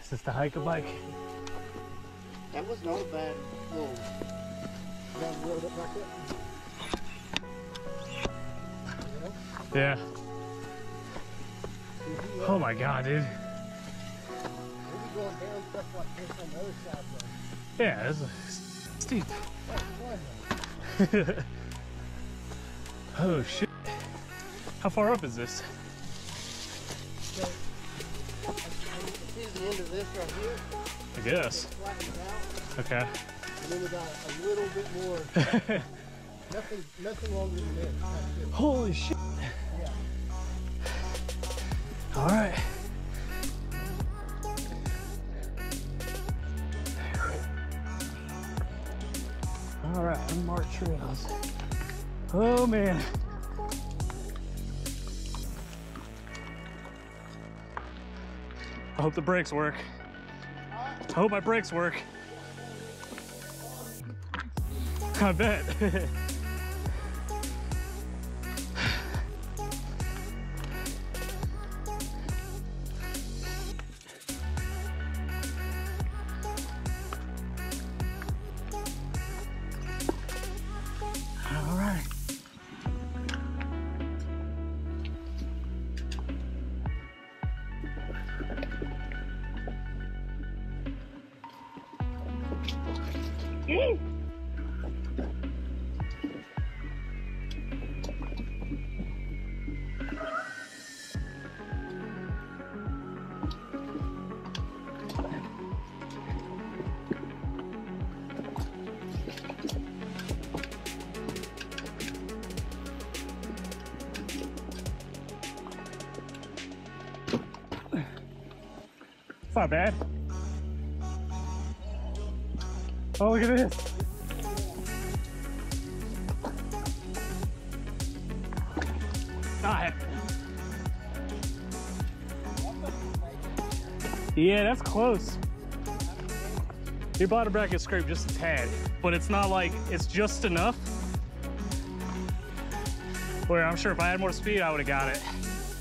Texas to hike a bike. That was not a bad little down the road up like that. Yeah. Oh my God, dude. We'll be going down stuff like this on the other side though. Yeah, this is steep. That's fun though. Oh shit. How far up is this? So, this is the end of this right here. I guess. It flattens out. Okay. And then we got a little bit more. nothing longer than this. That's it. Holy shit. Yeah. All right. All right, unmarked trails. Oh man. I hope the brakes work. I hope my brakes work. I bet. All right. It's not bad. Oh, look at this. Ah, yeah, that's close. Your bottom bracket scraped just a tad, but it's not like, it's just enough where I'm sure if I had more speed, I would have got it.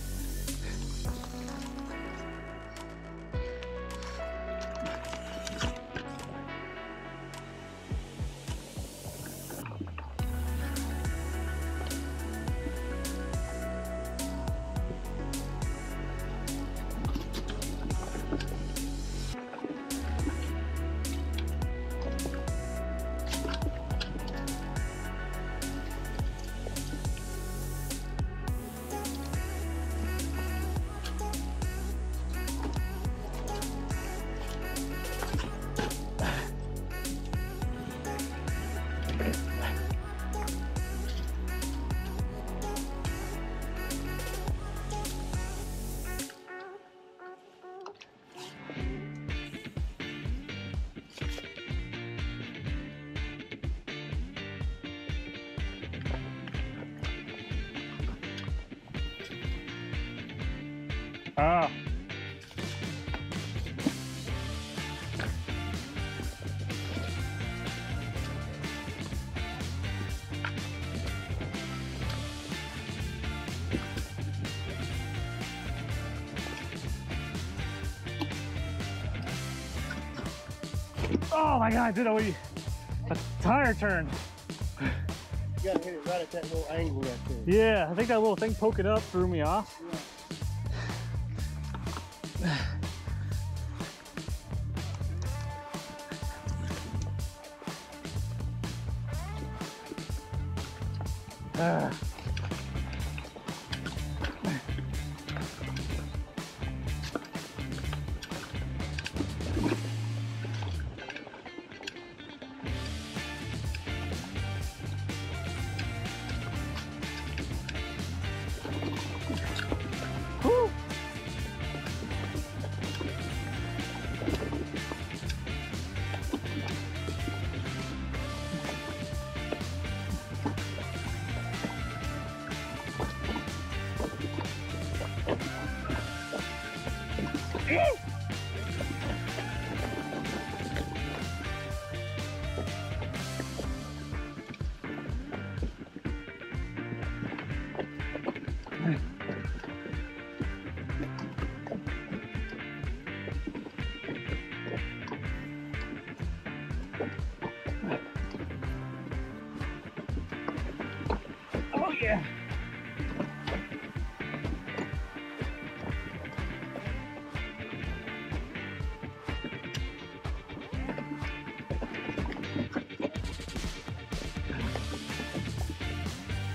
Ah. Oh my God, did a tire turn. You gotta hit it right at that little angle right there. Yeah, I think that little thing poking up threw me off. Yeah. Woo.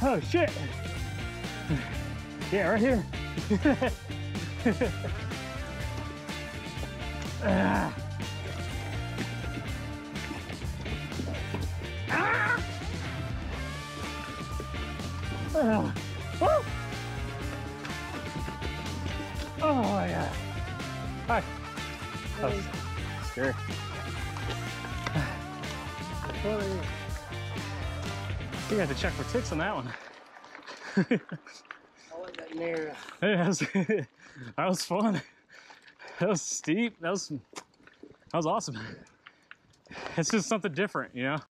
Oh shit. Yeah, right here. Ah. Ah. Ah. Woo. Oh my god. Hi. That was scary. You got to check for ticks on that one. I like that narrow. Yeah, that was fun. That was steep. That was awesome. It's just something different, you know?